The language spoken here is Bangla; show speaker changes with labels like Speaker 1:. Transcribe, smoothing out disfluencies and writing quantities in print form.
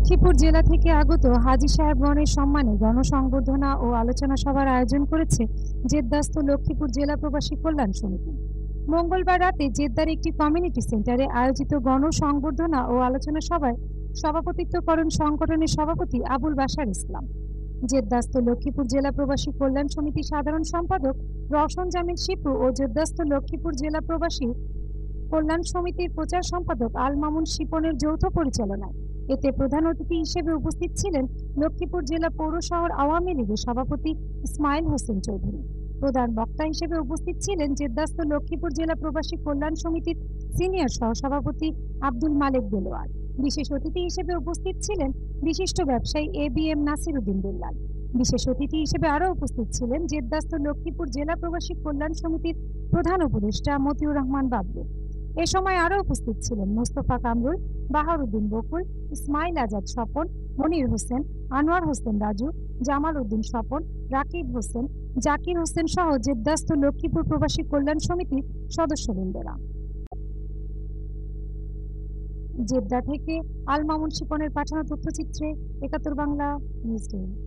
Speaker 1: লক্ষ্মীপুর জেলা থেকে আগত হাজী সাহেবগণের সম্মানে গণসংবর্ধনা ও আলোচনা সভার আয়োজন করেছে জেদ্দাস্থ লক্ষ্মীপুর জেলা প্রবাসী কল্যাণ সমিতি। মঙ্গলবার রাতে জেদ্দার একটি কমিউনিটি সেন্টারে আয়োজিত গণসংবর্ধনা ও আলোচনা সভায় সভাপতিত্ব করেন সংগঠনের সভাপতি আবুল বাশার ইসলাম। জেদ্দাস্থ লক্ষ্মীপুর জেলা প্রবাসী কল্যাণ সমিতির সাধারণ সম্পাদক রওশন জামিল শিপু ও জেদ্দাস্থ লক্ষ্মীপুর জেলা প্রবাসী কল্যাণ সমিতির প্রচার সম্পাদক আল মামুন শিপনের যৌথ পরিচালনায় এতে প্রধান অতিথি হিসেবে উপস্থিত ছিলেন লক্ষ্মীপুর জেলা পৌর শহর আওয়ামী লীগের সভাপতি ইসমাইল হোসেন চৌধুরী। প্রধান বক্তা হিসেবে উপস্থিত ছিলেন জেদ্দাস্থ লক্ষ্মীপুর জেলা প্রবাসী কল্যাণ সমিতির সিনিয়র সহসভাপতি আব্দুল মালেক দেলোয়ার। বিশেষ অতিথি হিসেবে উপস্থিত ছিলেন বিশিষ্ট ব্যবসায়ী এবিএম নাসির উদ্দিন বিল্লাল। বিশেষ অতিথি হিসেবে আরও উপস্থিত ছিলেন জেদ্দাস্থ লক্ষ্মীপুর জেলা প্রবাসী কল্যাণ সমিতির প্রধান উপদেষ্টা মতিউর রহমান বাবলু। এ সময় আরও উপস্থিত ছিলেন মোস্তফা কামরুল, বাহারউদ্দিন বকুল, ইসমাইল আজাদ স্বপন, মনির হোসেন, আনোয়ার হোসেন রাজু, জামাল উদ্দিন স্বপন, রাকিব হোসেন, জাকির হোসেন সহ জেদ্দাস্থ লক্ষ্মীপুর প্রবাসী কল্যাণ সমিতির সদস্যবৃন্দরা। জেদ্দা থেকে আল মামুন শিপনের পাঠানো তথ্যচিত্রে ৭১ বাংলা নিউজ ডেস্ক।